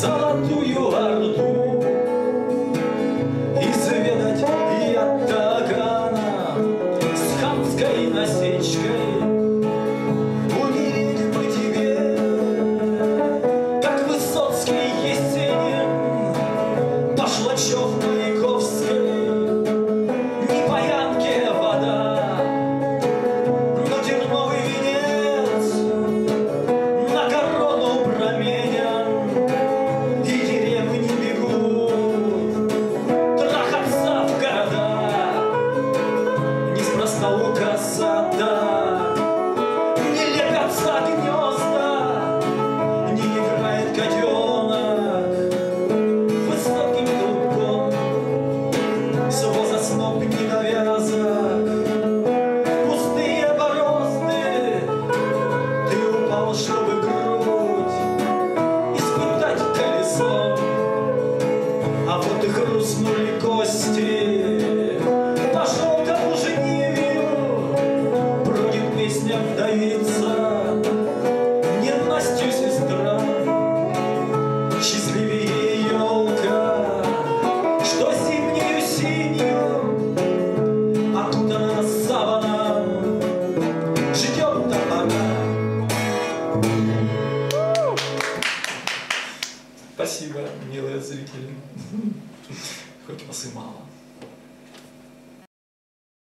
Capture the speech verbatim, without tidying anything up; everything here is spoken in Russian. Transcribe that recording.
золотую орду. Изведать ятагана с хамской насечкой, умереть бы тебе, как Высоцкий, Есенин, по Шлачев-Маяковской. Не по Янке вода, но терновый венец на корону променен, и деревни бегут трахаться в города. Неспроста у красота не лепятся гнезда, не играет котенок высоким дубком, с воза сноп недовязок, пустые борозды. Ты упал, чтобы грудь испытать колесом, а вот и хрустнули кости. Пошел ко мужению, бродит песня вдовица, ненастью сестра. Счастливее елка, что зимнею синью окутана саваном, ждет топора. Спасибо, милые зрители. Хоть вас и мало.